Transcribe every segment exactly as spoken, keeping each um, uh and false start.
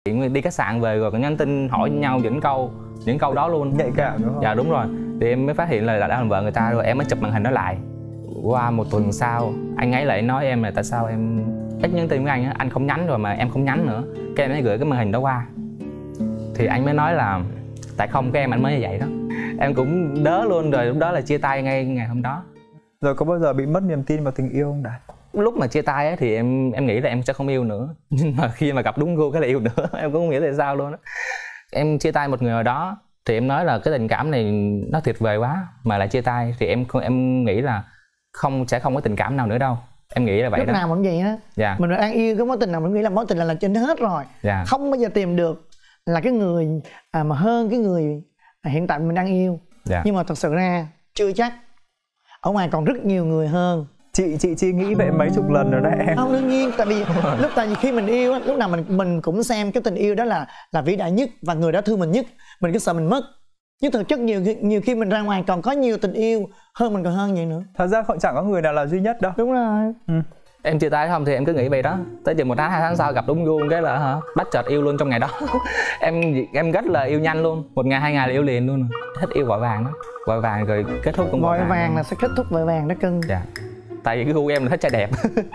chuyện đi khách sạn về rồi còn nhắn tin hỏi nhau những câu những câu đó luôn. Nhạy cảm đúng không? Dạ đúng rồi. Thì em mới phát hiện là đã làm vợ người ta rồi, em mới chụp màn hình đó lại. Qua một tuần sau anh ấy lại nói em là tại sao em ít nhắn tin với anh á, anh không nhắn rồi mà em không nhắn nữa. Cái em mới gửi cái màn hình đó qua. Thì anh mới nói là tại không cái em anh mới như vậy đó. Em cũng đớ luôn rồi, lúc đó là chia tay ngay ngày hôm đó. Rồi có bao giờ bị mất niềm tin vào tình yêu không Đạt? Lúc mà chia tay ấy, thì em em nghĩ là em sẽ không yêu nữa. Nhưng mà khi mà gặp đúng gu cái là yêu nữa. Em cũng không nghĩ tại sao luôn á. Em chia tay một người nào đó thì em nói là cái tình cảm này nó tuyệt vời quá mà lại chia tay, thì em em nghĩ là không sẽ không có tình cảm nào nữa đâu. Em nghĩ là vậy. Lúc đó. nào cũng vậy á. Dạ. Mình đang yêu cái mối tình nào mình nghĩ là mối tình là, là trên hết rồi. Dạ. Không bao giờ tìm được là cái người à, mà hơn cái người hiện tại mình đang yêu. Dạ. Nhưng mà thật sự ra chưa chắc. Ở ngoài còn rất nhiều người hơn. Chị chị chị nghĩ vậy mấy chục lần rồi đấy em. Không, đương nhiên, tại vì lúc tại vì khi mình yêu lúc nào mình mình cũng xem cái tình yêu đó là là vĩ đại nhất và người đó thương mình nhất, mình cứ sợ mình mất. Nhưng thực chất nhiều nhiều khi mình ra ngoài còn có nhiều tình yêu hơn mình còn hơn vậy nữa. Thật ra chẳng có người nào là duy nhất đâu. Đúng rồi. Ừ. Em chia tay không thì em cứ nghĩ vậy đó. Tới chừng một tháng hai tháng sau gặp đúng gu cái là hả bắt chợt yêu luôn trong ngày đó. em em rất là yêu nhanh luôn, một ngày hai ngày là yêu liền luôn. Thích yêu vội vàng đó, vội vàng rồi kết thúc cũng vội vội vàng, vàng là sẽ kết thúc vội vàng đó cưng. Dạ. Tại vì cái gu em là thích trai đẹp.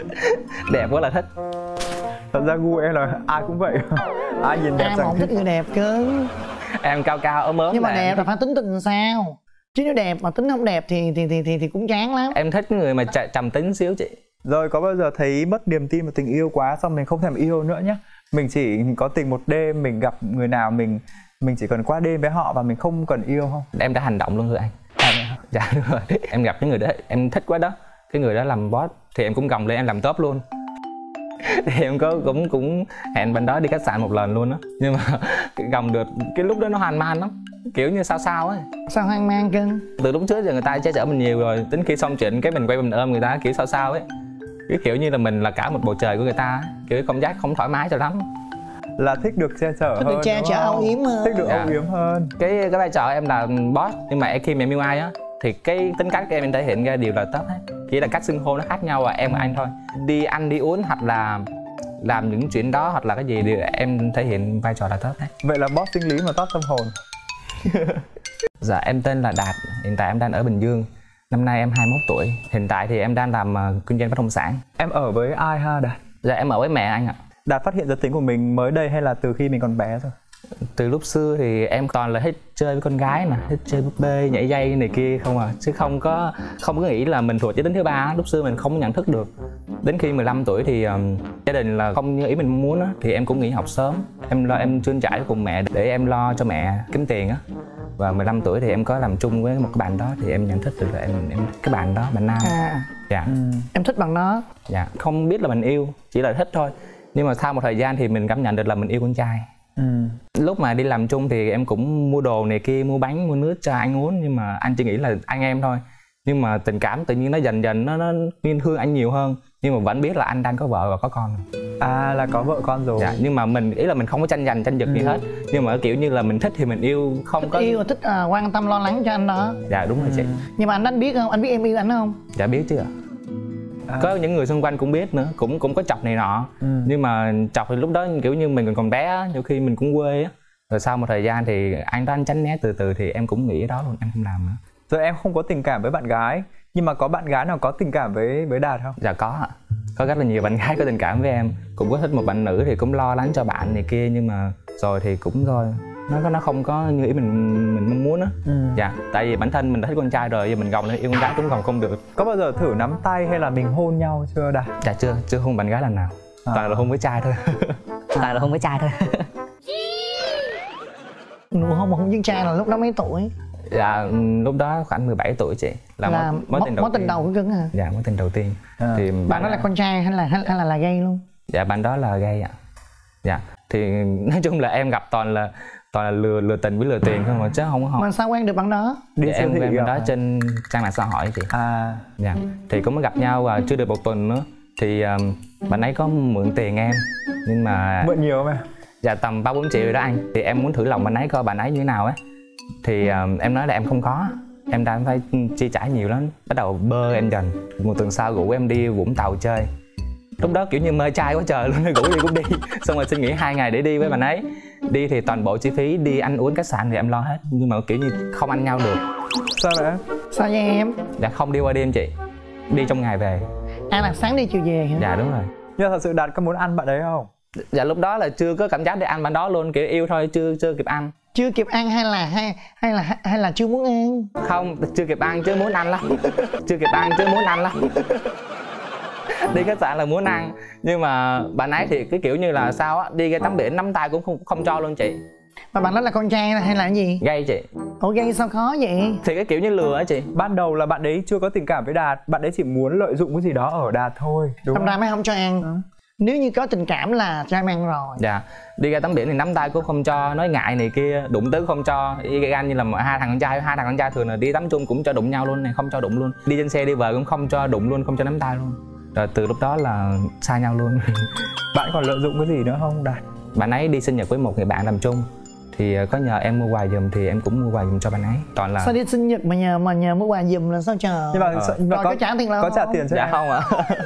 Đẹp quá là thích. Thật ra gu em là ai cũng vậy. Ai nhìn đẹp ai chẳng mà không thích người đẹp cưng. Em cao cao ốm ốm. Nhưng mà là đẹp em... là phải tính tình sao. Chứ nếu đẹp mà tính không đẹp thì thì thì thì, thì cũng chán lắm. Em thích người mà trầm tính xíu chị. Rồi có bao giờ thấy mất niềm tin vào tình yêu quá xong mình không thèm yêu nữa nhá. Mình chỉ có tình một đêm, mình gặp người nào mình mình chỉ cần qua đêm với họ và mình không cần yêu không? Em đã hành động luôn rồi anh. À, dạ đúng rồi. Em gặp cái người đó em thích quá đó. Cái người đó làm boss thì em cũng gồng lên em làm top luôn. Thì em có cũng cũng hẹn bên đó đi khách sạn một lần luôn á. Nhưng mà gồng được cái lúc đó nó hoang mang lắm. Kiểu như sao sao ấy. Sao hoang mang cưng? Từ lúc trước giờ người ta che chở mình nhiều rồi, đến khi xong chuyện cái mình quay mình ôm người ta kiểu sao sao ấy. Cái kiểu như là mình là cả một bầu trời của người ta, kiểu cảm giác không thoải mái cho lắm. Là thích được che chở thích hơn. Thích được che chở âu yếm hơn. Thích được dạ. âu yếm hơn. Cái cái vai trò em là boss, nhưng mà khi mà em yêu ai á thì cái tính cách của em em thể hiện ra đều là tốt hết. Chỉ là cách xưng hô nó khác nhau và em và anh thôi. Đi ăn đi uống hoặc là làm những chuyện đó hoặc là cái gì thì em thể hiện vai trò là tốt hết. Vậy là boss sinh lý mà top tâm hồn. Dạ em tên là Đạt, hiện tại em đang ở Bình Dương. Năm nay em hai mươi mốt tuổi. Hiện tại thì em đang làm uh, kinh doanh bất động sản. Em ở với ai ha Đạt? Dạ em ở với mẹ anh ạ. Đạt phát hiện giới tính của mình mới đây hay là từ khi mình còn bé rồi? Từ lúc xưa thì em toàn là thích chơi với con gái mà, thích chơi búp bê, nhảy dây này kia không à, chứ không có không có nghĩ là mình thuộc giới tính thứ ba. Lúc xưa mình không nhận thức được. Đến khi mười lăm tuổi thì um, gia đình là không như ý mình muốn á, thì em cũng nghỉ học sớm. Em lo em trươn trải cùng mẹ để em lo cho mẹ kiếm tiền á. Và mười lăm tuổi thì em có làm chung với một cái bạn đó thì em nhận thức được là em em cái bạn đó, bạn nam. À. Dạ. Ừ. Em thích bạn đó. Dạ. Không biết là mình yêu, chỉ là thích thôi. Nhưng mà sau một thời gian thì mình cảm nhận được là mình yêu con trai. Ừ. Lúc mà đi làm chung thì em cũng mua đồ này kia, mua bánh, mua nước cho anh uống, nhưng mà anh chỉ nghĩ là anh em thôi. Nhưng mà tình cảm tự nhiên nó dần dần nó nó nên thương anh nhiều hơn, nhưng mà vẫn biết là anh đang có vợ và có con. À là có vợ con rồi. Dạ, nhưng mà mình ý là mình không có tranh giành tranh giật gì hết, nhưng mà kiểu như là mình thích thì mình yêu, không thích có yêu thích uh, quan tâm lo lắng cho anh đó. Dạ đúng rồi chị. Nhưng mà anh anh biết không, anh biết em yêu anh không? Dạ biết chứ ạ. À. Có những người xung quanh cũng biết nữa, cũng cũng có chọc này nọ. Ừ. Nhưng mà chọc thì lúc đó kiểu như mình còn còn bé á, nhiều khi mình cũng quê á. Rồi sau một thời gian thì anh đó anh tránh né từ từ thì em cũng nghĩ đó luôn, em không làm nữa. Rồi em không có tình cảm với bạn gái, nhưng mà có bạn gái nào có tình cảm với với Đạt không? Dạ có ạ. Có rất là nhiều bạn gái có tình cảm với em. Cũng có thích một bạn nữ thì cũng lo lắng cho bạn này kia, nhưng mà rồi thì cũng thôi. Nó nó không có như ý mình mình mong muốn á. Ừ. Dạ, tại vì bản thân mình đã thích con trai rồi, giờ mình gồng lên yêu con gái cũng gồng không được. Có bao giờ thử nắm tay hay là mình hôn nhau chưa Đạt? Dạ chưa, chưa hôn bạn gái lần nào. À. Toàn là hôn với trai thôi. Toàn là hôn với trai thôi. Nụ hôn mà hôn với trai là lúc đó mấy tuổi? Dạ lúc đó khoảng mười bảy tuổi chị. Là, là mối, mối tình đầu mối tình đầu của cưng hả? Dạ mối tình đầu tiên. À. Thì bạn, bạn đó là con trai hay là hay, hay là là gay luôn? Dạ bạn đó là gay ạ. Dạ thì nói chung là em gặp toàn là toàn là lừa lừa tình với lừa tiền không mà chứ không có học. Mà sao quen được bạn đó? Đi dạ, em quen bạn đó trên trang mạng xã hội chị. À. Dạ thì cũng mới gặp nhau và chưa được một tuần nữa thì um, bạn ấy có mượn tiền em, nhưng mà mượn nhiều không em? Dạ tầm ba bốn triệu rồi đó anh. Thì em muốn thử lòng bạn ấy coi bạn ấy như thế nào ấy. Thì um, em nói là em không có, em đang phải chi trả nhiều lắm. Bắt đầu bơ em dần. Một tuần sau rủ em đi Vũng Tàu chơi. lúc đó kiểu như mê trai quá trời luôn, rủ đi cũng đi. Xong rồi xin nghỉ hai ngày để đi với bạn ấy. Đi thì toàn bộ chi phí đi ăn uống khách sạn thì em lo hết, nhưng mà kiểu như không ăn nhau được. Sao vậy? Sao vậy em? Dạ không đi qua đêm chị, đi trong ngày về. À là sáng đi chiều về hả? Dạ đúng rồi. Nhưng thật sự Đạt có muốn ăn bạn đấy không? Dạ lúc đó là chưa có cảm giác để ăn bạn đó luôn, kiểu yêu thôi, chưa chưa kịp ăn. Chưa kịp ăn hay là hay hay là hay là chưa muốn ăn? Không, chưa kịp ăn chứ muốn ăn lắm. Chưa kịp ăn chứ muốn ăn lắm. Đi khách sạn là muốn ăn, nhưng mà bạn ấy thì cái kiểu như là sao á, đi ra tắm biển nắm tay cũng không không cho luôn chị. Mà bạn đó là con trai hay là cái gì? Gay chị. Ủa gay sao khó vậy? Thì cái kiểu như lừa á chị. Ban đầu là bạn đấy chưa có tình cảm với Đạt, bạn đấy chỉ muốn lợi dụng cái gì đó ở Đạt thôi, đúng Đâm không? ra mới không cho ăn. Ừ. Nếu như có tình cảm là cho em ăn rồi. Dạ, đi ra tắm biển thì nắm tay cũng không cho, nói ngại này kia, đụng tới không cho. Y gan như là hai thằng con trai, hai thằng con trai thường là đi tắm chung cũng cho đụng nhau luôn này, không cho đụng luôn. Đi trên xe đi về cũng không cho đụng luôn, không cho nắm tay luôn. Rồi từ lúc đó là xa nhau luôn. Bạn còn lợi dụng cái gì nữa không Đạt? Bạn ấy đi sinh nhật với một người bạn làm chung, thì có nhờ em mua quà giùm thì em cũng mua quà giùm cho bạn ấy. Toàn là Sao đi sinh nhật mà nhờ mà nhờ mua quà giùm là sao chờ? Nhưng mà, Ờ. nhưng mà Rồi có, có trả tiền đâu có trả không? tiền cho dạ em? không ạ.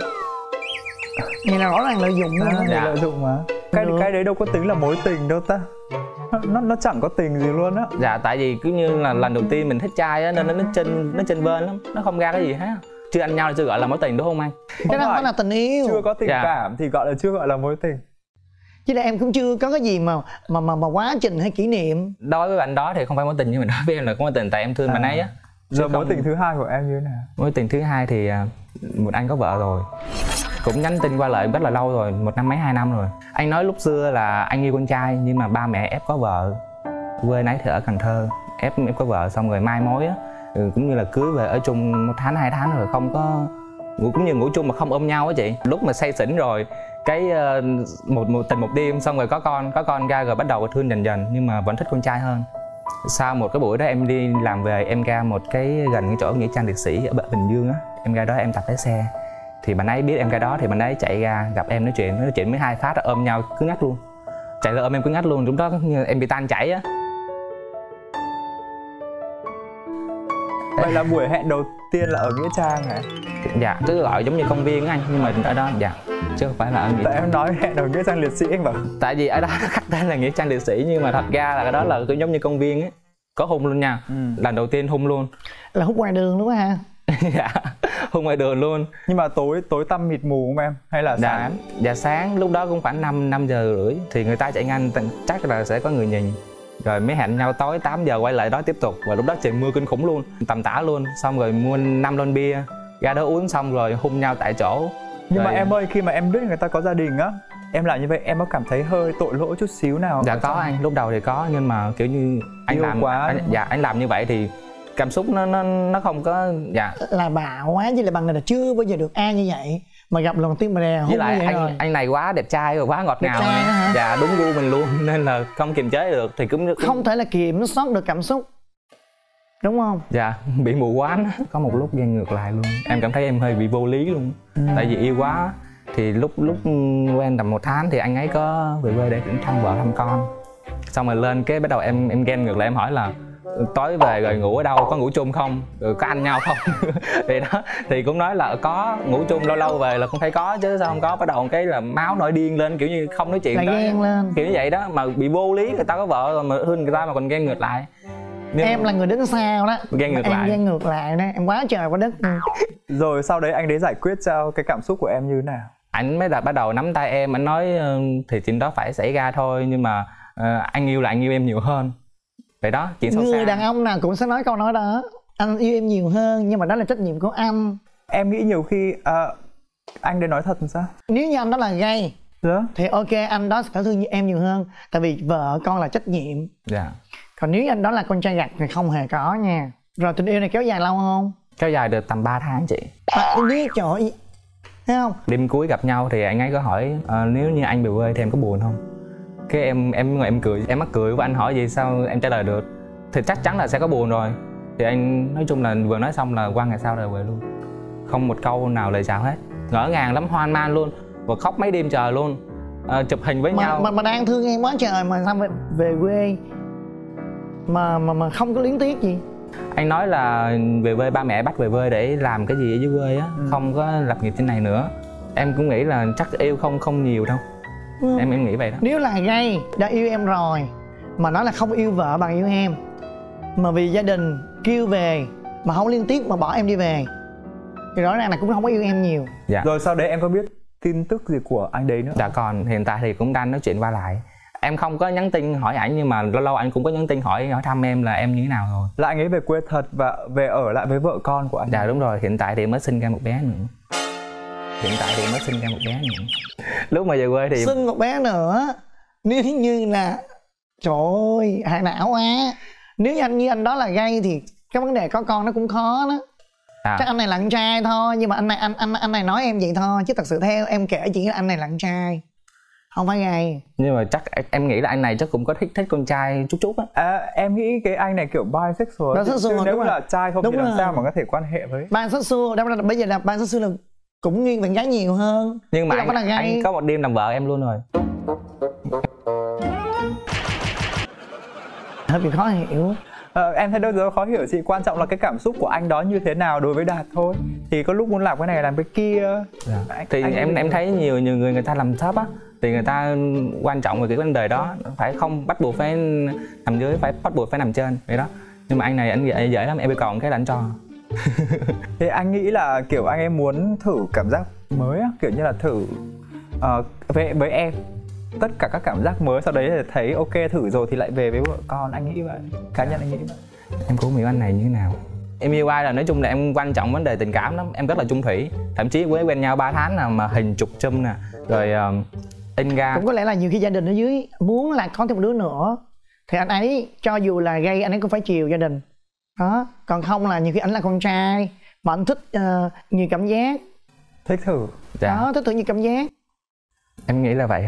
Vậy là rõ ràng lợi dụng luôn À, á. để Dạ. lợi dụng mà. Cái Được. cái đấy đâu có tính là mối tình đâu ta. Nó nó, nó chẳng có tình gì luôn á. Dạ tại vì cứ như là lần đầu tiên mình thích trai á, nên nó chênh nó chênh vênh lắm, nó không ra cái gì hết. Chưa ăn nhau thì chưa gọi là mối tình đúng không anh? Cái đó phải. phải là tình yêu. Chưa có tình Dạ. cảm thì gọi là chưa gọi là mối tình. Chứ là em cũng chưa có cái gì mà mà mà, mà quá trình hay kỷ niệm. Đối với bạn đó thì không phải mối tình, nhưng mà đối với em là có mối tình, tại em thương À. bạn ấy á. Giờ Chứ mối không- tình thứ hai của em như thế nào? Mối tình thứ hai thì à, một anh có vợ rồi, cũng nhắn tin qua lại rất là lâu rồi, một năm mấy hai năm rồi. Anh nói lúc xưa là anh yêu con trai, nhưng mà ba mẹ ép có vợ, quê nấy thì ở Cần Thơ, ép ép có vợ xong rồi mai mối á, ừ, cũng như là cưới về ở chung một tháng hai tháng rồi không có ngủ, cũng như ngủ chung mà không ôm nhau á chị. Lúc mà say xỉn rồi cái ờ, một một tình một đêm xong rồi có con có con ra rồi bắt đầu thương dần dần, nhưng mà vẫn thích con trai hơn. Sau một cái buổi đó em đi làm về, em ra một cái gần cái chỗ nghĩa trang liệt sĩ ở Bình Dương á, em ra đó em tập lái xe, thì bạn ấy biết em ra đó thì bạn ấy chạy ra gặp em nói chuyện, nói chuyện với hai phát ôm nhau cứ ngắt luôn, chạy ra ôm em cứ ngắt luôn. Lúc đó như em bị tan chảy á. Vậy là buổi hẹn đầu tiên là ở nghĩa trang hả? Dạ cứ gọi giống như công viên á anh, nhưng mà ở đó dạ chứ không phải là ở nghĩa Tại em nói hẹn ở nghĩa trang liệt sĩ anh bảo. tại vì ở đó nó khắc tên là nghĩa trang liệt sĩ, nhưng mà thật ra là cái đó là giống như công viên á, có hung luôn nha. Ừ. Lần đầu tiên hung luôn. Là hút ngoài đường đúng không ha? Dạ hung ngoài đường luôn. Nhưng mà tối tối tăm mịt mù không em? Hay là Dạ, sáng? dạ sáng lúc đó cũng khoảng năm năm giờ rưỡi thì người ta chạy nhanh, chắc là sẽ có người nhìn. Rồi mới hẹn nhau tối tám giờ quay lại đó tiếp tục, và lúc đó trời mưa kinh khủng luôn, tầm tã luôn. Xong rồi mua năm lon bia ra đó uống xong rồi hung nhau tại chỗ. Nhưng mà Rồi- em ơi, khi mà em biết người ta có gia đình á, em làm như vậy em có cảm thấy hơi tội lỗi chút xíu nào? Dạ ở có trong- anh, lúc đầu thì có, nhưng mà kiểu như anh Yêu làm quá, anh, đúng không? dạ anh làm như vậy thì cảm xúc nó nó nó không có dạ. Là bạo quá, chứ là bằng này là chưa bao giờ được ai như vậy. Mà gặp lần đầu tiên mà đè Với hút như lại vậy anh rồi. anh này quá đẹp trai rồi, quá ngọt Đẹp ngào trai này. á hả? Dạ đúng gu mình luôn nên là không kiềm chế được thì cũng, cũng Không thể là kiểm soát được cảm xúc. Đúng không? dạ bị mù quáng. Có một lúc ghen ngược lại luôn, em cảm thấy em hơi bị vô lý luôn. Ừ. Tại vì yêu quá thì lúc lúc quen tầm một tháng thì anh ấy có về quê để thăm vợ thăm con, xong rồi lên cái bắt đầu em em ghen ngược lại, em hỏi là tối về rồi ngủ ở đâu, có ngủ chung không, rồi có ăn nhau không. Thì đó thì cũng nói là có ngủ chung, lâu lâu về là cũng phải có chứ sao không có. Bắt đầu cái là máu nổi điên lên, kiểu như không nói chuyện Là tới- ghen lên. kiểu như vậy đó, mà bị vô lý, người ta có vợ rồi mà hơn người ta mà còn ghen ngược lại. Nhưng Em là người đến sau đó. Ghen ngược em lại. ghen ngược lại đó, em quá trời quá đất. Rồi sau đấy anh đấy giải quyết cho cái cảm xúc của em như thế nào? ảnh mới đã bắt đầu nắm tay em, ảnh nói ờ, thì chuyện đó phải xảy ra thôi, nhưng mà ờ, anh yêu là anh yêu em nhiều hơn. Vậy đó, chuyện sâu Người xa. đàn ông nào cũng sẽ nói câu nói đó. Anh yêu em nhiều hơn, nhưng mà đó là trách nhiệm của anh. Em nghĩ nhiều khi à, anh đấy nói thật làm sao? Nếu như anh đó là gay Dạ. thì ok, anh đó sẽ thương em nhiều hơn. Tại vì vợ con là trách nhiệm. Dạ. Còn nếu anh đó là con trai gặt thì không hề có nha. Rồi tình yêu này kéo dài lâu không? Kéo dài được tầm ba tháng chị. À, em biết trời ơi. Thấy không? Đêm cuối gặp nhau thì anh ấy có hỏi ờ, nếu như anh về quê thì em có buồn không. Cái em em ngồi em cười, em mắc cười và anh hỏi gì sao em trả lời được. Thì chắc chắn là sẽ có buồn rồi. Thì anh nói chung là vừa nói xong là qua ngày sau rồi về luôn, không một câu nào lời chào hết. Ngỡ ngàng lắm, hoang mang luôn, và khóc mấy đêm trời luôn. Ờ, chụp hình với Mà, nhau. mà, mà đang thương em quá trời mà sao về, về quê mà mà mà không có luyến tiếc gì. Anh nói là về quê, ba mẹ bắt về quê để làm cái gì ở dưới quê á, Ừ. không có lập nghiệp trên này nữa. Em cũng nghĩ là chắc yêu không không nhiều đâu. Ừ. Em em nghĩ vậy đó. Nếu là gay đã yêu em rồi mà nói là không yêu vợ bằng yêu em, mà vì gia đình kêu về mà không liên tiếp mà bỏ em đi về, thì rõ ràng là cũng không có yêu em nhiều. Dạ. Rồi sau đấy em có biết tin tức gì của anh đấy nữa? Dạ còn hiện tại thì cũng đang nói chuyện qua lại. Em không có nhắn tin hỏi ảnh nhưng mà lâu lâu anh cũng có nhắn tin hỏi hỏi thăm em là em như thế nào rồi. Là anh ấy về quê thật và về ở lại với vợ con của anh. Dạ đúng rồi, hiện tại thì mới sinh ra một bé nữa. Hiện tại thì mới sinh ra một bé nữa. Lúc mà về quê thì sinh một bé nữa. Nếu như là trời ơi hại não quá. Nếu như anh như anh đó là gay thì cái vấn đề có con nó cũng khó đó. À. Chắc anh này là con trai thôi, nhưng mà anh này anh anh anh này nói em vậy thôi, chứ thật sự theo em kể chỉ là anh này là con trai, không phải gay. Nhưng mà chắc em nghĩ là anh này chắc cũng có thích thích con trai chút chút á. À, em nghĩ cái anh này kiểu bisexual. Bisexual nếu đúng là rồi. trai không đúng thì làm rồi. sao mà có thể quan hệ với. Bisexual, đó là bây giờ là bisexual là cũng nghiêng về gái nhiều hơn. Nhưng mà anh, anh có một đêm làm vợ em luôn rồi. Hơi bị khó hiểu. Ờ, em thấy đâu đó khó hiểu chị, quan trọng là cái cảm xúc của anh đó như thế nào đối với Đạt thôi. Thì có lúc muốn làm cái này làm cái kia. Dạ. Anh, thì anh em em thấy nhiều nhiều người người ta làm thấp á, thì người ta quan trọng về cái vấn đề đó, phải không bắt buộc phải nằm dưới, phải bắt buộc phải nằm trên vậy đó. Nhưng mà anh này anh dễ, dễ lắm, em bị còn cái là anh cho. Thì anh nghĩ là kiểu anh em muốn thử cảm giác mới á, kiểu như là thử uh, với với em tất cả các cảm giác mới, sau đấy thì thấy ok thử rồi thì lại về với vợ con. Anh nghĩ vậy, cá nhân anh nghĩ vậy. Em cũng hiểu anh này như thế nào. Em yêu ai là nói chung là em quan trọng vấn đề tình cảm lắm, em rất là chung thủy. Thậm chí với quen nhau ba tháng nào mà hình chụp chum nè, rồi uh, in ra. Cũng có lẽ là nhiều khi gia đình ở dưới muốn là có thêm một đứa nữa thì anh ấy cho dù là gay anh ấy cũng phải chiều gia đình đó. Còn không là nhiều khi anh là con trai mà anh thích uh, nhiều cảm giác, thích thử. Dạ. Đó, thích thử nhiều cảm giác. Em nghĩ là vậy.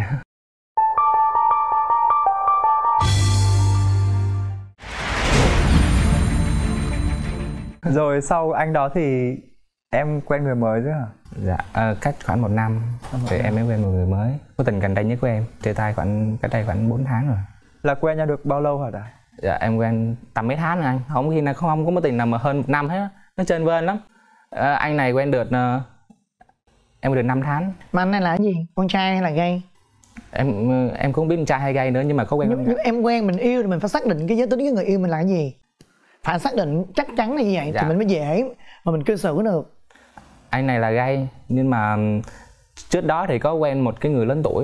Rồi sau anh đó thì em quen người mới chứ hả? Dạ, à, cách khoảng một năm thì em mới quen một người mới. Mối tình gần đây nhất của em, chia tay khoảng cách đây khoảng bốn tháng rồi. Là quen nhau được bao lâu hả Đạt? Dạ em quen tầm mấy tháng rồi anh, không khi nào không, không có mối tình nào mà hơn một năm hết, nó trên vên lắm. À, anh này quen được uh, em được năm tháng. Mà anh này là cái gì? Con trai hay là gay? Em em cũng không biết con trai hay gay nữa nhưng mà có quen. Nhưng, nhưng em quen mình yêu thì mình phải xác định cái giới tính cái người yêu mình là cái gì. Phải xác định chắc chắn là như vậy. Dạ. Thì mình mới dễ mà mình cư xử được. Anh này là gay nhưng mà trước đó thì có quen một cái người lớn tuổi,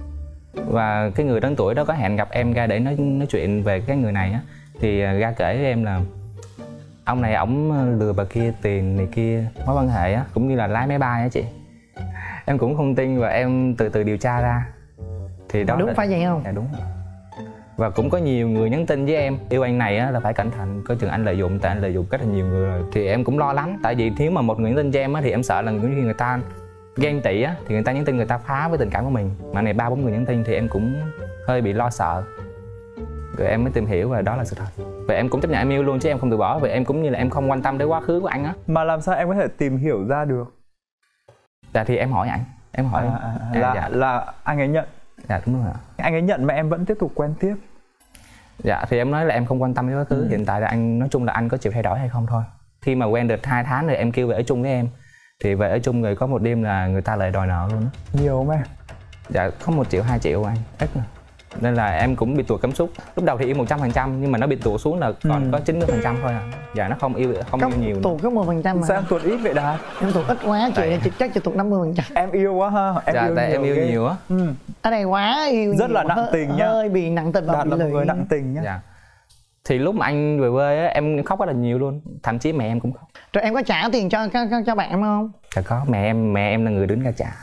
và cái người lớn tuổi đó có hẹn gặp em ra để nói nói chuyện về cái người này á. Thì ra kể với em là ông này ổng lừa bà kia tiền này kia, mối quan hệ á, cũng như là lái máy bay á chị. Em cũng không tin và em từ từ điều tra ra. Thì đó đúng là... phải vậy không? Dạ đúng. Và cũng có nhiều người nhắn tin với em yêu anh này á là phải cẩn thận, coi chừng anh lợi dụng, tại anh lợi dụng rất là nhiều người rồi. Thì em cũng lo lắng, tại vì nếu mà một người nhắn tin cho em á thì em sợ là người người ta ghen tị á, thì người ta nhắn tin người ta phá với tình cảm của mình. Mà này ba bốn người nhắn tin thì em cũng hơi bị lo sợ. Rồi em mới tìm hiểu và đó là sự thật. Và em cũng chấp nhận em yêu luôn chứ em không từ bỏ. Vì em cũng như là em không quan tâm đến quá khứ của anh á. Mà làm sao em có thể tìm hiểu ra được? Dạ thì em hỏi anh, em hỏi à, à, à, là, dạ. là anh ấy nhận. Dạ đúng rồi ạ. Anh ấy nhận mà em vẫn tiếp tục quen tiếp. Dạ thì em nói là em không quan tâm đến quá khứ. Ừ. Hiện tại là anh, nói chung là anh có chịu thay đổi hay không thôi. Khi mà quen được hai tháng rồi em kêu về ở chung với em. Thì về ở chung rồi có một đêm là người ta lại đòi nợ luôn á. Nhiều không em? Dạ có một triệu, hai triệu anh, ít mà. Nên là em cũng bị tụt cảm xúc. Lúc đầu thì yêu một trăm phần trăm nhưng mà nó bị tụt xuống là còn ừ. có chín mươi phần trăm thôi à. Dạ nó không yêu, không có yêu nhiều. Tụt có mười phần trăm mà. Sao em tụt ít vậy Đạt? Em tụt ít quá, chị tại... chắc chị tụt năm mươi phần trăm. Em yêu quá ha. Em dạ yêu tại nhiều em yêu ghê. nhiều á. Ừ. Ở đây quá yêu rất nhiều, là nặng tình nhá. Hơi bị nặng tình và Đạt bị là một lụy. người nặng tình nhá. Dạ. Thì lúc mà anh về quê á em khóc rất là nhiều luôn, thậm chí mẹ em cũng khóc. Rồi em có trả tiền cho cho, cho bạn em không? Dạ có, mẹ em mẹ em là người đứng ra trả.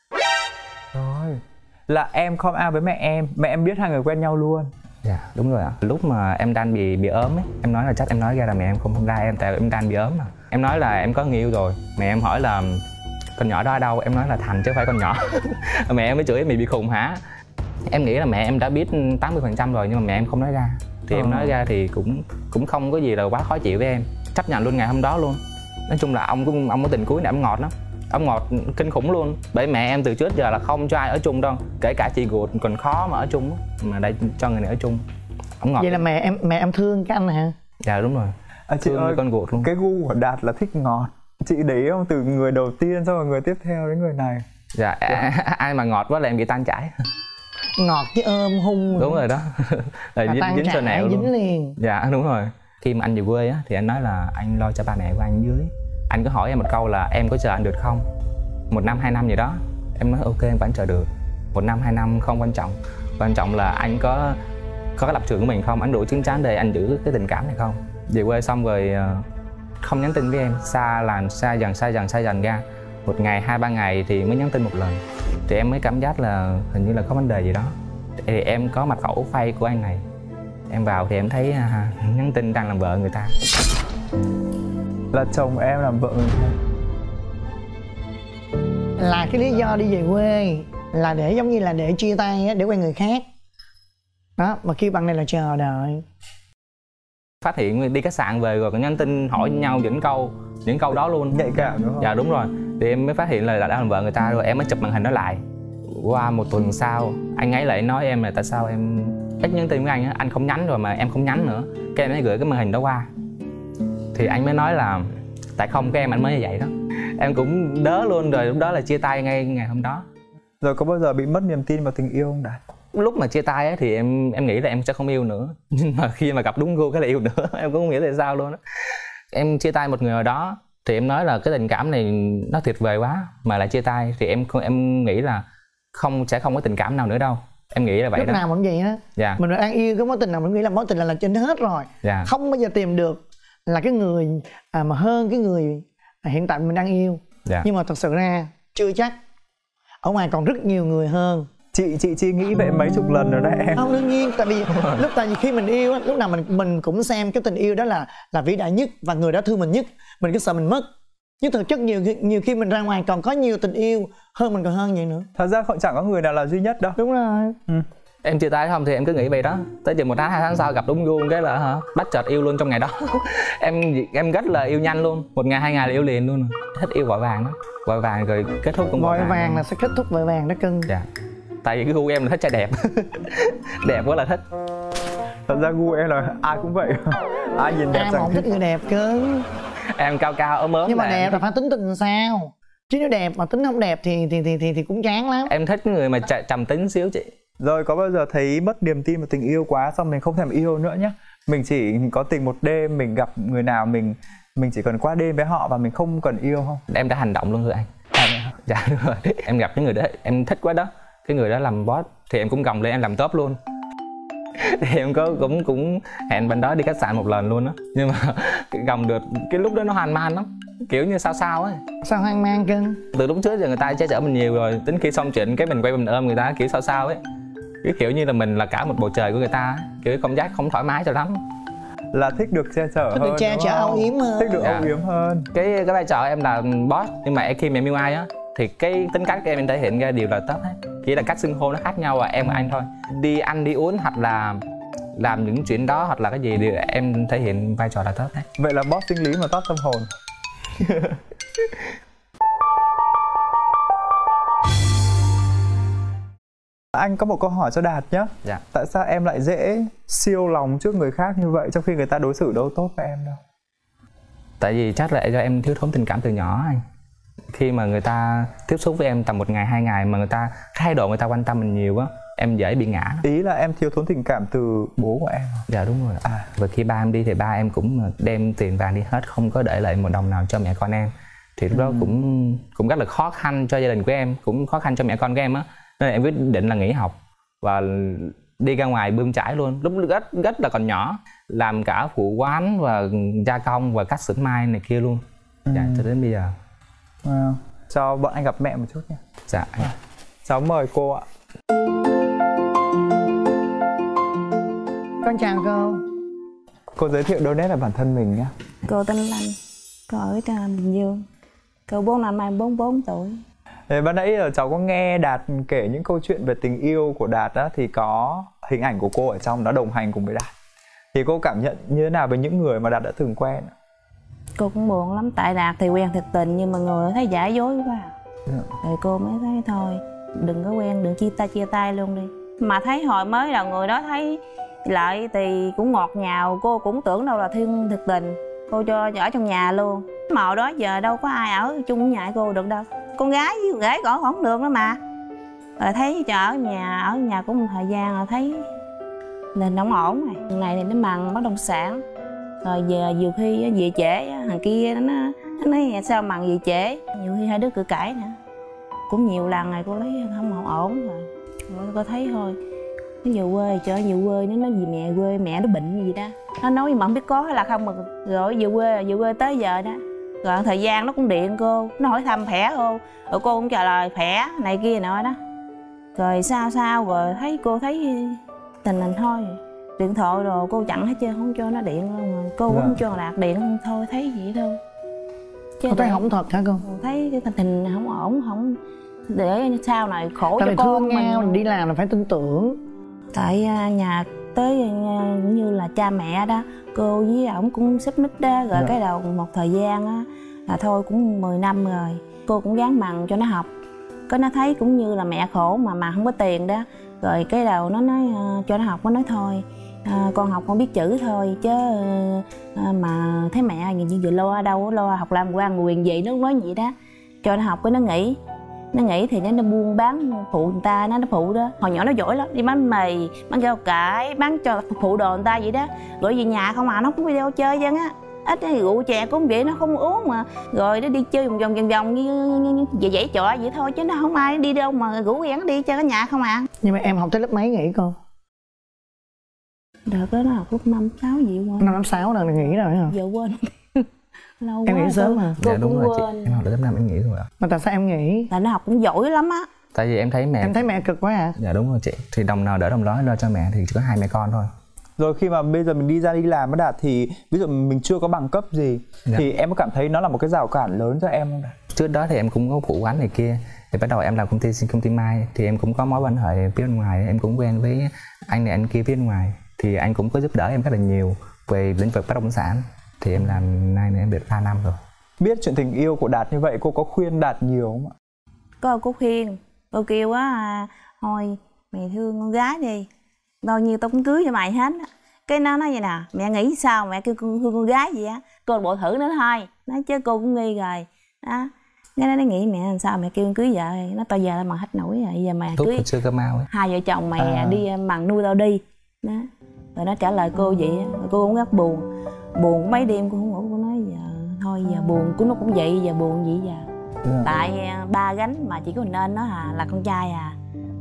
Rồi là em come out với mẹ em, mẹ em biết hai người quen nhau luôn. Dạ đúng rồi ạ. Lúc mà em đang bị bị ốm ấy, em nói là chắc em nói ra là mẹ em không không ra em, tại em đang bị ốm mà. Em nói là em có người yêu rồi, mẹ em hỏi là con nhỏ đó ở đâu, em nói là Thành chứ không phải con nhỏ. Mẹ em mới chửi mày bị khùng hả. Em nghĩ là mẹ em đã biết tám mươi phần trăm rồi nhưng mà mẹ em không nói ra. Thì ờ. em nói ra thì cũng cũng không có gì là quá khó chịu với em, chấp nhận luôn ngày hôm đó luôn. Nói chung là ông cũng ông có tình cuối này ông ngọt lắm, ông ngọt kinh khủng luôn. Bởi mẹ em từ trước giờ là không cho ai ở chung đâu, kể cả chị ruột còn khó mà ở chung mà đây cho người này ở chung. Ông ngọt. Vậy là mẹ em mẹ em thương cái anh này hả? Dạ đúng rồi. À, chị ơi, con ruột luôn. Cái gu của Đạt là thích ngọt, chị để ý không, từ người đầu tiên xong rồi người tiếp theo đến người này. Dạ, ai mà ngọt quá là em bị tan chảy. Ngọt chứ ôm hung. Đúng rồi đó. Là dính, dính sơ nẹo luôn. Dính liền. Dạ đúng rồi. Khi mà anh về quê á thì anh nói là anh lo cho ba mẹ của anh dưới. Anh có hỏi em một câu là em có chờ anh được không? Một năm hai năm gì đó. Em nói ok em vẫn chờ được. Một năm hai năm không quan trọng. Quan trọng là anh có có cái lập trường của mình không, anh đủ chín chắn để anh giữ cái tình cảm này không. Về quê xong rồi không nhắn tin với em, xa làm xa dần xa dần xa dần ra. Một ngày hai ba ngày thì mới nhắn tin một lần. Thì em mới cảm giác là hình như là có vấn đề gì đó. Thì em có mật khẩu Face của anh này. Em vào thì em thấy à, nhắn tin đang làm vợ người ta. Là chồng em làm vợ người ta. Là cái lý do đi về quê là để giống như là để chia tay á, để quen người khác. Đó, mà kêu bằng này là chờ đợi. Phát hiện đi khách sạn về rồi còn nhắn tin hỏi nhau những câu những câu đó luôn. Nhạy cảm đúng không? Dạ đúng rồi. Thì em mới phát hiện là đã làm vợ người ta rồi, em mới chụp màn hình đó lại. Qua một tuần sau anh ấy lại nói em là tại sao em ít nhắn tin với anh á, anh không nhắn rồi mà em không nhắn nữa. Cái em mới gửi cái màn hình đó qua. Thì anh mới nói là tại không cái em anh mới như vậy đó. Em cũng đớ luôn rồi, lúc đó là chia tay ngay ngày hôm đó. Rồi có bao giờ bị mất niềm tin vào tình yêu không Đạt? Lúc mà chia tay ấy, thì em em nghĩ là em sẽ không yêu nữa. Nhưng mà khi mà gặp đúng gu cái là yêu nữa. Em cũng không nghĩ tại sao luôn á. Em chia tay một người nào đó thì em nói là cái tình cảm này nó tuyệt vời quá mà lại chia tay, thì em em nghĩ là không sẽ không có tình cảm nào nữa đâu. Em nghĩ là vậy. Lúc đó. nào cũng vậy á. Dạ. Mình đang yêu cái mối tình nào mình nghĩ là mối tình là, là trên hết rồi. Dạ. Không bao giờ tìm được là cái người à, mà hơn cái người hiện tại mình đang yêu. Dạ. Nhưng mà thật sự ra chưa chắc. Ở ngoài còn rất nhiều người hơn. Chị chị chị nghĩ vậy mấy chục lần rồi đấy em. Không, đương nhiên, tại vì lúc tại vì khi mình yêu á, lúc nào mình mình cũng xem cái tình yêu đó là là vĩ đại nhất và người đó thương mình nhất, mình cứ sợ mình mất. Nhưng thực chất nhiều nhiều khi mình ra ngoài còn có nhiều tình yêu hơn mình còn hơn vậy nữa. Thật ra chẳng có người nào là duy nhất đâu. Đúng rồi. Ừ. Em chia tay không thì em cứ nghĩ vậy đó. Tới chừng một tháng hai tháng sau gặp đúng gu cái là hả bắt chợt yêu luôn trong ngày đó. em em rất là yêu nhanh luôn, một ngày hai ngày là yêu liền luôn. Thích yêu vội vàng đó, vội vàng rồi kết thúc cũng vội vội vàng, vàng là sẽ kết thúc vội vàng đó cưng. Dạ. Tại vì cái gu em là thích trai đẹp. Đẹp quá là thích. Thật ra gu em là ai cũng vậy. Ai nhìn đẹp ai chẳng mà thích người đẹp cưng. Em cao cao ốm ốm. Nhưng mà là đẹp là phải tính tình sao, chứ nếu đẹp mà tính không đẹp thì thì thì thì, thì cũng chán lắm. Em thích người mà trầm tính xíu chị. Rồi có bao giờ thấy mất niềm tin vào tình yêu quá xong mình không thèm yêu nữa nhá. Mình chỉ có tình một đêm, mình gặp người nào mình mình chỉ cần qua đêm với họ và mình không cần yêu không? Em đã hành động luôn rồi anh. À, dạ đúng rồi. Em gặp cái người đó em thích quá đó. Cái người đó làm boss thì em cũng gồng lên em làm top luôn. Thì em có cũng cũng hẹn bên đó đi khách sạn một lần luôn á. Nhưng mà gồng được cái lúc đó nó hoang mang lắm. Kiểu như sao sao ấy. Sao hoang mang cưng? Từ lúc trước giờ người ta che chở mình nhiều rồi, đến khi xong chuyện cái mình quay mình ôm người ta kiểu sao sao ấy. Cái kiểu như là mình là cả một bầu trời của người ta, kiểu cảm giác không thoải mái cho lắm. Là thích được che chở thích hơn. Thích được che chở âu yếm hơn. Thích được dạ. âu yếm hơn. Cái cái vai trò em là boss, nhưng mà khi mà em yêu ai á thì cái tính cách của em, em thể hiện ra đều là tốt hết. Chỉ là cách xưng hô nó khác nhau và em và anh thôi. Đi ăn đi uống hoặc là làm những chuyện đó hoặc là cái gì thì em thể hiện vai trò là tốt hết. Vậy là boss sinh lý mà top tâm hồn. Anh có một câu hỏi cho Đạt nhé. Dạ. Tại sao em lại dễ siêu lòng trước người khác như vậy trong khi người ta đối xử đâu tốt với em đâu? Tại vì chắc là do em thiếu thốn tình cảm từ nhỏ anh. Khi mà người ta tiếp xúc với em tầm một ngày hai ngày mà người ta thái độ người ta quan tâm mình nhiều quá, em dễ bị ngã. Ý là em thiếu thốn tình cảm từ bố của em. Dạ đúng rồi. À, và khi ba em đi thì ba em cũng đem tiền vàng đi hết, không có để lại một đồng nào cho mẹ con em. Thì lúc đó ừ. cũng cũng rất là khó khăn cho gia đình của em, cũng khó khăn cho mẹ con của em á. Nên là em quyết định là nghỉ học và đi ra ngoài bươn chải luôn. Lúc rất rất là còn nhỏ, làm cả phụ quán và gia công và cắt xưởng mai này kia luôn. Ừ. Dạ cho đến bây giờ. À, cho bọn anh gặp mẹ một chút nha. Dạ. À, cháu mời cô ạ. Con chào cô. Cô giới thiệu đôi nét là bản thân mình nhé. Cô tên Lanh, cô ở trên Bình Dương. Cô bốn năm nay bốn mươi bốn tuổi. Thế ban nãy cháu có nghe Đạt kể những câu chuyện về tình yêu của Đạt á, thì có hình ảnh của cô ở trong đó đồng hành cùng với Đạt. Thì cô cảm nhận như thế nào với những người mà Đạt đã từng quen? Cô cũng buồn lắm, tại Đạt thì quen thiệt tình nhưng mà người thấy giả dối quá. Yeah. Rồi cô mới thấy thôi, đừng có quen, đừng chia tay chia tay luôn đi. Mà thấy hồi mới đầu người đó thấy lại thì cũng ngọt ngào, cô cũng tưởng đâu là thiên thực tình. Cô cho ở trong nhà luôn. Mà hồi đó giờ đâu có ai ở chung với nhà cô được đâu. con gái với con gái còn không được nữa mà. Rồi thấy cho ở nhà ở nhà cũng một thời gian rồi thấy nên không ổn rồi. Thằng này thì nó mần bất động sản, rồi giờ nhiều khi về trễ, thằng kia nó nó nói sao mần về trễ, nhiều khi hai đứa cự cãi nữa. Cũng nhiều lần rồi cô thấy không, không ổn rồi. Rồi cô thấy thôi nó về quê, cho về quê nó nói gì mẹ quê mẹ nó bệnh gì đó, nó nói mà không biết có hay là không, mà rồi về quê về quê tới giờ đó. Rồi thời gian nó cũng điện cô, nó hỏi thăm khỏe không, rồi cô cũng trả lời khỏe này kia nọ đó. Rồi sao sao rồi thấy cô thấy tình hình thôi, điện thoại rồi cô chặn hết trơn, không cho nó điện luôn, mà cô cũng không cho Đạt điện luôn, thôi thấy vậy thôi. Chứ cô thấy không thật hả cô? Thấy cái tình hình không ổn, không để sau này khổ tại cho con thương nhau, mình đi làm là phải tin tưởng. Tại nhà tới như là cha mẹ đó, cô với ổng cũng xích mích đó, rồi dạ. Cái đầu một thời gian á là thôi cũng mười năm rồi, cô cũng gắng mần cho nó học. Có nó thấy cũng như là mẹ khổ mà mà không có tiền đó, rồi cái đầu nó nói uh, cho nó học, nó nói thôi uh, con học con biết chữ thôi chứ uh, mà thấy mẹ như vậy lo đâu lo học làm quan quyền gì, nó nói vậy đó. Cho nó học cái nó nghỉ, nó nghĩ thì nó, nó buôn bán phụ người ta, nó nó phụ đó. Hồi nhỏ nó giỏi lắm, đi bán mì, bán rau cải, bán cho phụ đồ người ta vậy đó. Rồi về nhà không à, nó không có video chơi dân á, ít rượu chè cũng vậy, nó không uống mà. Rồi nó đi chơi vòng vòng vòng vòng như về dãy trọ vậy thôi, chứ nó không ai đi đâu mà rủ gắn đi chơi ở nhà không à. Nhưng mà em học tới lớp mấy nghỉ cô? Đợt đó nó học lớp năm sáu gì quên. Năm năm sáu là nghỉ rồi hả? Giờ quên. Lâu em quá nghỉ sớm mà. Dạ đúng rồi chị, em học tới lớp năm em nghỉ rồi ạ. Mà tại sao em nghỉ? Tại nó học cũng giỏi lắm á. Tại vì em thấy mẹ em thấy mẹ cực quá à? Dạ đúng rồi chị, thì đồng nào đỡ đồng đó, lo cho mẹ thì chỉ có hai mẹ con thôi. Rồi khi mà bây giờ mình đi ra đi làm với Đạt thì ví dụ mình chưa có bằng cấp gì, dạ. Thì em có cảm thấy nó là một cái rào cản lớn cho em không? Trước đó thì em cũng có phụ quán này kia, thì bắt đầu em làm công ty công ty Mai, thì em cũng có mối quan hệ phía bên ngoài, em cũng quen với anh này anh kia phía bên ngoài, thì anh cũng có giúp đỡ em rất là nhiều về lĩnh vực bất động sản. Thì em làm nay này em được ba năm rồi. Biết chuyện tình yêu của Đạt như vậy, cô có khuyên Đạt nhiều không ạ? Có, cô khuyên, cô kêu á à, thôi mày thương con gái đi, bao nhiêu tao cũng cưới cho mày hết. Cái nó nói vậy nè, mẹ nghĩ sao mẹ kêu thương con gái gì á, cô bộ thử nữa thôi, nói chứ cô cũng nghi rồi đó. Cái nó nghĩ mẹ làm sao mẹ kêu cưới vợ, nó tao giờ là mà hết nổi rồi, giờ mày Thúc cưới chưa cơ mau ấy. Hai vợ chồng mày à. đi mần nuôi tao đi đó. Rồi nó trả lời cô vậy, cô cũng rất buồn, buồn mấy đêm cô không ngủ, cô nói giờ thôi giờ buồn của nó cũng vậy, giờ buồn vậy giờ. Yeah. Tại ba gánh mà chỉ có nên nó à là con trai à,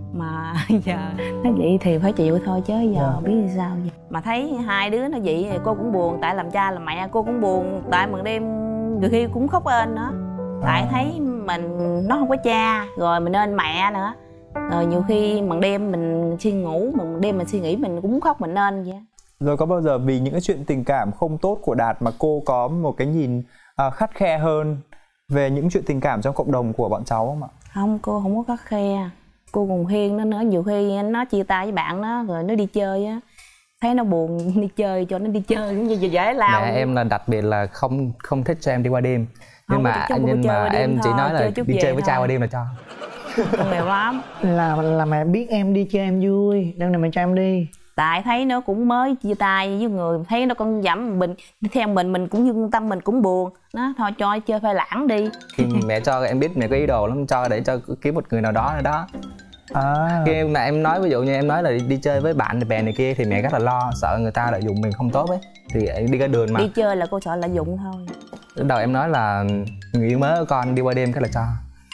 mà giờ nó vậy thì phải chịu thôi chứ giờ yeah. biết sao vậy. Mà thấy hai đứa nó vậy thì cô cũng buồn, tại làm cha làm mẹ cô cũng buồn, tại mừng đêm nhiều khi cũng khóc ên nữa. Tại thấy mình nó không có cha, rồi mình nên mẹ nữa, rồi nhiều khi mừng đêm mình suy ngủ, mừng đêm mình suy nghĩ mình cũng khóc mình nên vậy. Rồi có bao giờ vì những cái chuyện tình cảm không tốt của Đạt mà cô có một cái nhìn uh, khắt khe hơn về những chuyện tình cảm trong cộng đồng của bọn cháu không ạ? Không, cô không có khắt khe, cô còn khuyên nó nữa. Nhiều khi nó chia tay với bạn nó rồi nó đi chơi á, thấy nó buồn đi chơi cho nó đi chơi cũng như dễ lao. Mẹ em là đặc biệt là không không thích cho em đi qua đêm, nhưng không, mà nhưng mà em chỉ nói là đi chơi với trai qua đêm là cho. Con nghèo lắm. Là là mẹ biết em đi chơi em vui, nên là mẹ cho em đi. Tại thấy nó cũng mới chia tay với người, thấy nó con dẫm mình theo mình mình cũng như tâm mình cũng buồn, nó thôi cho chơi phai lãng đi. Mẹ cho em biết mẹ có ý đồ lắm, cho để cho kiếm một người nào đó nữa đó. À. Khi mà em nói ví dụ như em nói là đi, đi chơi với bạn bè này kia thì mẹ rất là lo, sợ người ta lợi dụng mình không tốt ấy, thì đi ra đường mà đi chơi là cô sợ lợi dụng thôi. Lúc đầu em nói là người yêu mới của con đi qua đêm cái là cho.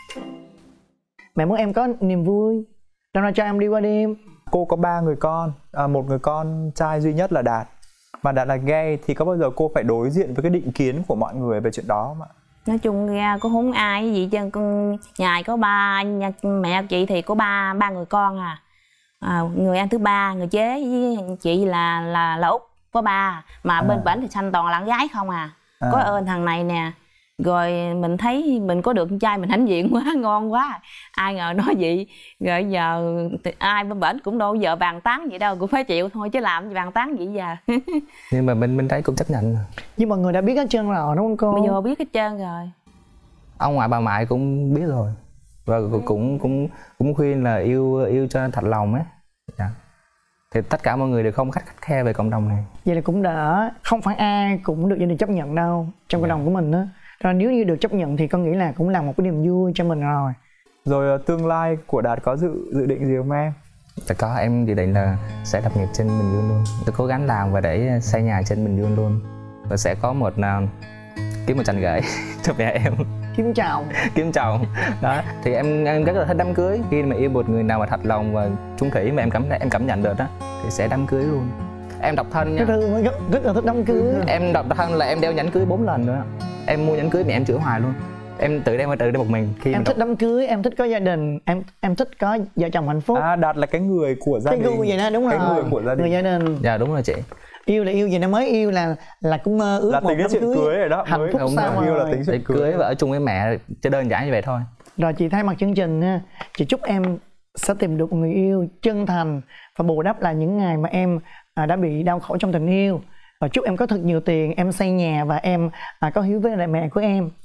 Mẹ muốn em có niềm vui, nên là cho em đi qua đêm. Cô có ba người con, à, một người con trai duy nhất là Đạt, mà Đạt là gay, thì có bao giờ cô phải đối diện với cái định kiến của mọi người về chuyện đó không ạ? Nói chung ra cô không ai cái gì chứ, con nhà có ba, nhà, mẹ chị thì có ba ba người con à, à người anh thứ ba, người chế với chị là là là út có ba, mà à. Bên bển thì sanh toàn là con gái không à, à. Có ơn thằng này nè. Rồi mình thấy mình có được con trai mình hãnh diện quá, ngon quá, ai ngờ nói vậy. Rồi giờ ai bên bển cũng đâu vợ bàn tán vậy đâu, cũng phải chịu thôi chứ làm gì bàn tán vậy giờ. Nhưng mà mình mình thấy cũng chấp nhận. Nhưng mọi người đã biết hết trơn rồi đúng không cô? Bây giờ biết hết trơn rồi. Ông ngoại bà ngoại cũng biết rồi, và cũng cũng cũng khuyên là yêu yêu cho thật lòng ấy. Dạ. Thì tất cả mọi người đều không khắt khắt khe về cộng đồng này. Vậy là cũng đỡ, không phải ai cũng được gia đình chấp nhận đâu trong cộng đồng của mình á. Rồi nếu như được chấp nhận thì con nghĩ là cũng là một cái niềm vui cho mình rồi. Rồi tương lai của Đạt có dự dự định gì không em? Dạ có, em dự định là sẽ lập nghiệp trên Bình Dương luôn. Tôi cố gắng làm và để xây nhà trên Bình Dương luôn. Và sẽ có một uh, kiếm một chàng rể cho mẹ em. Kiếm chồng. Kiếm chồng. Đó. Thì em em rất là thích đám cưới. Khi mà yêu một người nào mà thật lòng và chung thủy mà em cảm em cảm nhận được đó thì sẽ đám cưới luôn. Em độc thân nha. Rất, rất, rất là thích đám cưới. Em độc thân là em đeo nhẫn cưới bốn lần nữa. Em mua nhẫn cưới mẹ em chữa hoài luôn. Em tự đem tự đem một mình. Khi em thích đám cưới, em thích có gia đình, em em thích có vợ chồng hạnh phúc. À, Đạt là cái người của gia cái đình. Cái gu vậy đó, đúng cái rồi. Người của gia đình. Người gia đình. Dạ đúng rồi chị. Yêu là yêu gì nó mới yêu là là cũng mơ ước là một tính đám chuyện cưới, cưới rồi đó. hạnh mới phúc sao yêu rồi. là tính chuyện cưới. cưới và ở chung với mẹ chỉ đơn giản như vậy thôi. Rồi chị thay mặt chương trình ha, chị chúc em sẽ tìm được một người yêu chân thành và bù đắp lại những ngày mà em à, đã bị đau khổ trong tình yêu. Và chúc em có thật nhiều tiền, em xây nhà và em à, có hiếu với lại mẹ của em.